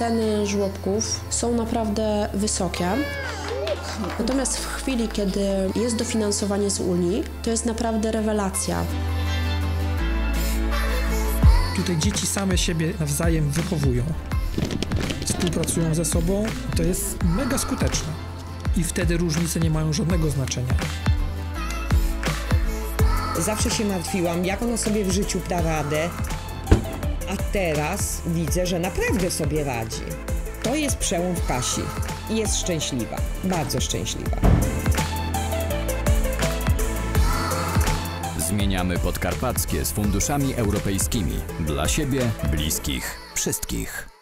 Ceny żłobków są naprawdę wysokie. Natomiast w chwili, kiedy jest dofinansowanie z Unii, to jest naprawdę rewelacja. Tutaj dzieci same siebie nawzajem wychowują, współpracują ze sobą, to jest mega skuteczne i wtedy różnice nie mają żadnego znaczenia. Zawsze się martwiłam, jak ona sobie w życiu da radę, a teraz widzę, że naprawdę sobie radzi. To jest przełom w Kasi i jest szczęśliwa, bardzo szczęśliwa. Zmieniamy Podkarpackie z funduszami europejskimi. Dla siebie, bliskich, wszystkich.